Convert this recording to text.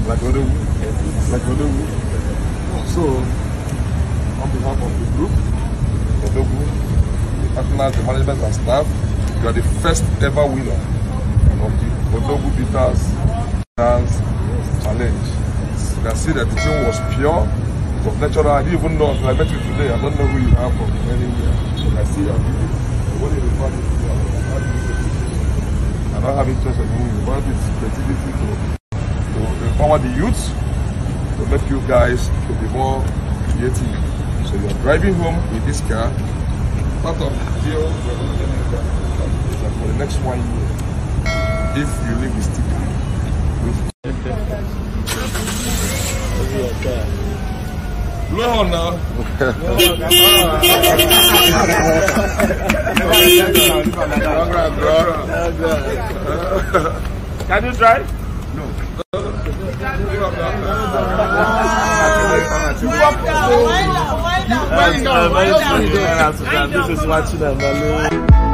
like other. So, on behalf of the group, the partners, the management and staff, you are the first ever winner of the Odogu Bitters Challenge. You can see that the thing was pure, it was natural. I didn't even know until I met you today. I don't know who you are from anywhere. I see your video. What is the party? I don't have interest in who you want. It's creativity to empower the youth, to make you guys to be more creative. So you're driving home with this car. Part of the deal we're going to do that for the next 1 year, if you leave the sticker. Blow on now. Can you drive? No. This is watching